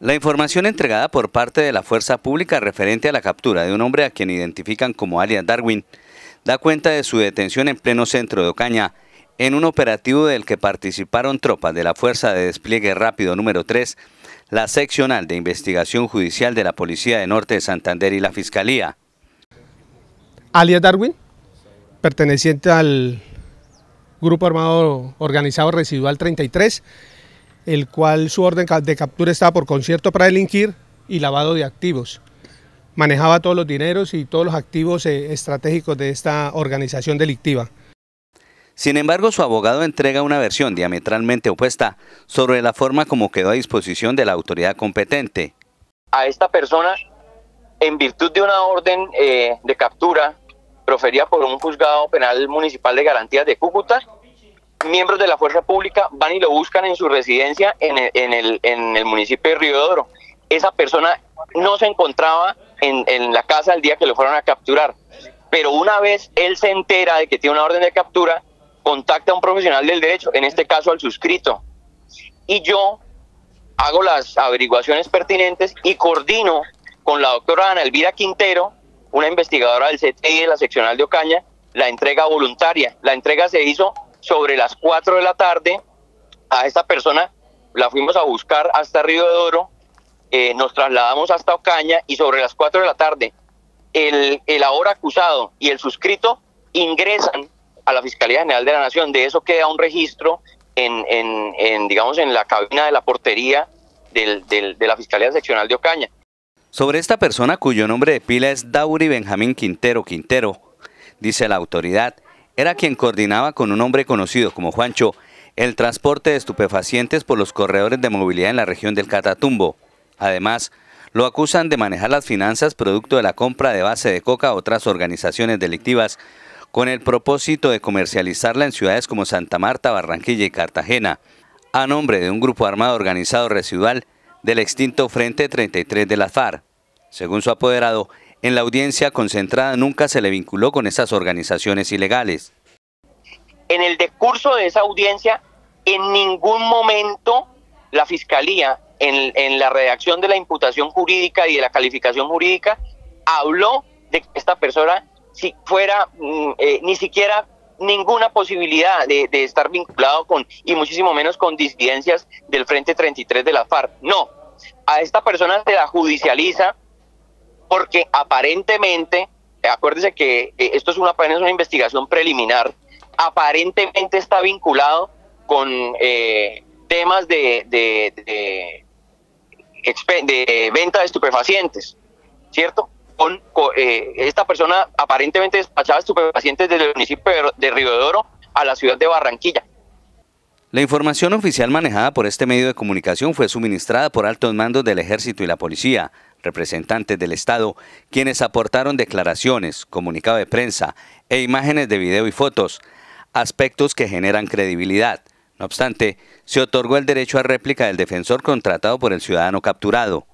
La información entregada por parte de la fuerza pública referente a la captura de un hombre a quien identifican como alias Darwin da cuenta de su detención en pleno centro de Ocaña, en un operativo del que participaron tropas de la Fuerza de Despliegue Rápido número 3, la Seccional de Investigación Judicial de la Policía de Norte de Santander y la Fiscalía. Alias Darwin, perteneciente al Grupo Armado Organizado Residual 33, el cual su orden de captura estaba por concierto para delinquir y lavado de activos. Manejaba todos los dineros y todos los activos estratégicos de esta organización delictiva. Sin embargo, su abogado entrega una versión diametralmente opuesta sobre la forma como quedó a disposición de la autoridad competente. A esta persona, en virtud de una orden de captura proferida por un juzgado penal municipal de garantías de Cúcuta, miembros de la fuerza pública van y lo buscan en su residencia en el municipio de Riodoro. Esa persona no se encontraba en la casa el día que lo fueron a capturar, pero una vez él se entera de que tiene una orden de captura, contacta a un profesional del derecho, en este caso al suscrito, y yo hago las averiguaciones pertinentes y coordino con la doctora Ana Elvira Quintero, una investigadora del CTI de la seccional de Ocaña, la entrega voluntaria. La entrega se hizo sobre las 4 de la tarde. A esta persona la fuimos a buscar hasta Riodoro, nos trasladamos hasta Ocaña y sobre las 4 de la tarde el ahora acusado y el suscrito ingresan a la Fiscalía General de la Nación. De eso queda un registro digamos, en la cabina de la portería de la Fiscalía Seccional de Ocaña. Sobre esta persona, cuyo nombre de pila es Dauri Benjamín Quintero, dice la autoridad, era quien coordinaba con un hombre conocido como Juancho el transporte de estupefacientes por los corredores de movilidad en la región del Catatumbo. Además, lo acusan de manejar las finanzas producto de la compra de base de coca a otras organizaciones delictivas con el propósito de comercializarla en ciudades como Santa Marta, Barranquilla y Cartagena, a nombre de un grupo armado organizado residual del extinto Frente 33 de las FARC. Según su apoderado, en la audiencia concentrada nunca se le vinculó con esas organizaciones ilegales. En el decurso de esa audiencia, en ningún momento la Fiscalía, en la redacción de la imputación jurídica y de la calificación jurídica, habló de que esta persona si fuera ni siquiera ninguna posibilidad de estar vinculado con, y muchísimo menos con disidencias del Frente 33 de la FARC. No, a esta persona se la judicializa porque aparentemente, acuérdese que esto es apenas una investigación preliminar, aparentemente está vinculado con temas de venta de estupefacientes, ¿cierto? Esta persona aparentemente despachaba estupefacientes desde el municipio de Riodoro a la ciudad de Barranquilla. La información oficial manejada por este medio de comunicación fue suministrada por altos mandos del Ejército y la Policía, representantes del Estado, quienes aportaron declaraciones, comunicado de prensa e imágenes de video y fotos, aspectos que generan credibilidad. No obstante, se otorgó el derecho a réplica del defensor contratado por el ciudadano capturado.